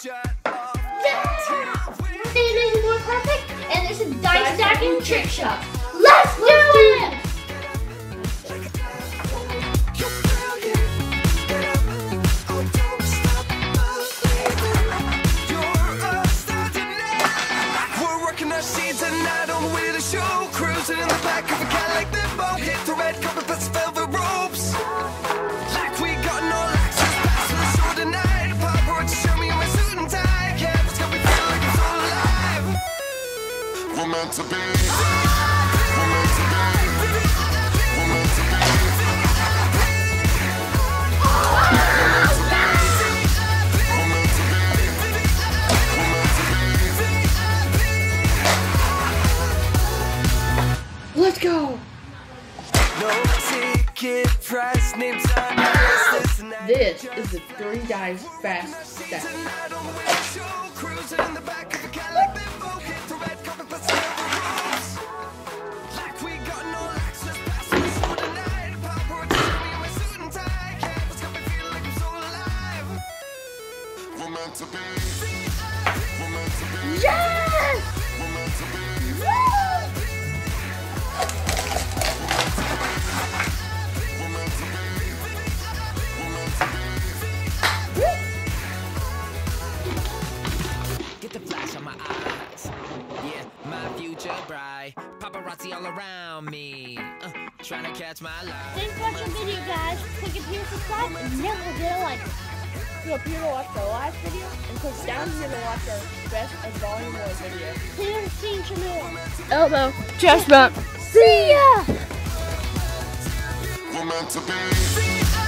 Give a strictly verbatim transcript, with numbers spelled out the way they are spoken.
Mayonnaise is more perfect, and there's a dice stacking trick shot. Let's do it! We're working our sheets and night on the way to the show, cruising in the back of a Cadillac limo, hit the red carpet plus velvet ropes. Like we got no access pass to the show tonight. Paparazzi show me in my suit and tie. Yeah, it's got me feel like I'm so alive. We're meant to be. We're meant to be. We're meant to be. Let's go! No ticket price, names on the list tonight. This is the three dice fast stack. Tonight on the way to the show, cruising in the back of a Cadillac limo, hit the red carpet plus velvet ropes. Like we got no access pass to the show tonight. Paparazzi show me in my suit and tie. Yeah, it's got me feeling like I'm so alive. We're meant to be. We're meant to be. Yes! We're meant to be. Get the flash on my eyes. Yeah, my future bride. Paparazzi all around me. Uh, trying to catch my life. Thanks for watching the video, guys. Click up here to subscribe and never get a like. Click up here to watch our last video, and click down here to watch our best and volume one video. Clear scene channel. Elbow, chest bump. See ya! We're meant to be.